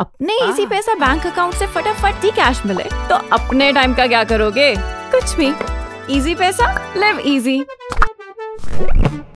अपने इजी पैसा bank account से फटाफट ही कैश मिले तो अपने टाइम का क्या करोगे? कुछ भी। इजी पैसा, लिव इजी।